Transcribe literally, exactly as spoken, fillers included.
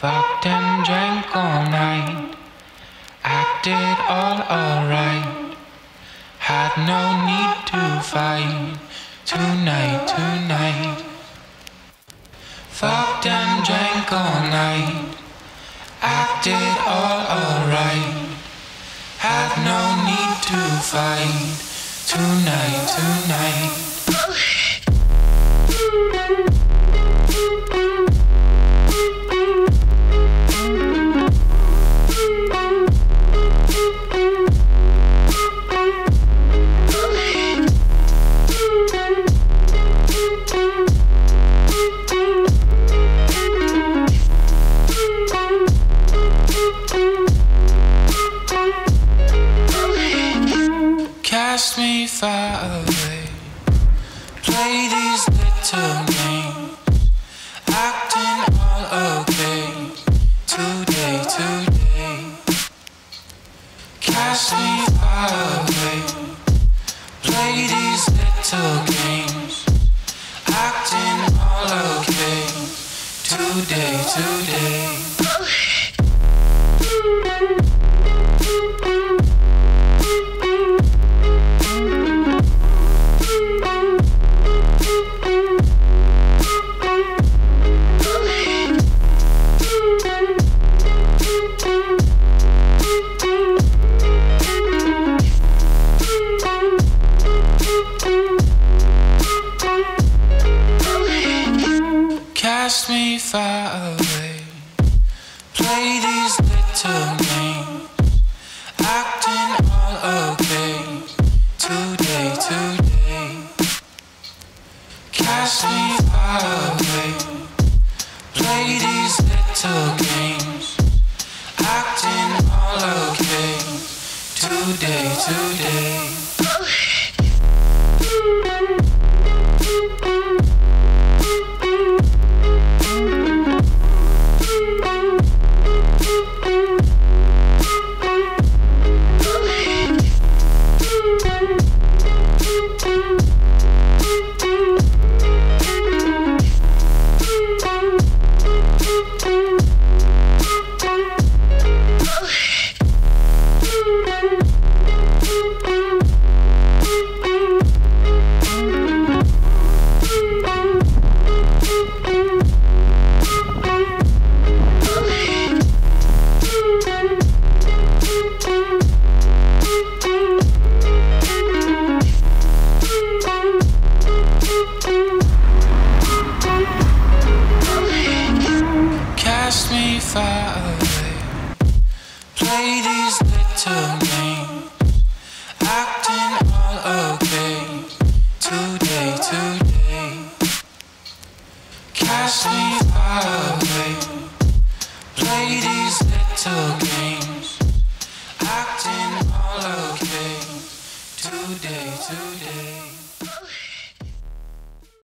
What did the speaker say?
Fucked and drank all night, acted all alright. Had no need to fight tonight, tonight. Fucked and drank all night, acted all alright. Had no need to fight tonight, tonight. Cast me far away, play these little games, acting all okay, today, today. Cast me far away, play these little games, acting all okay, today, today. Cast me far away, play these little games, acting all okay, today, today. Cast me far away, play these little games, acting all okay, today, today. Cast me far away, play these little games, acting all okay, today, today. Cast me far away, play these little games, acting all okay, today, today.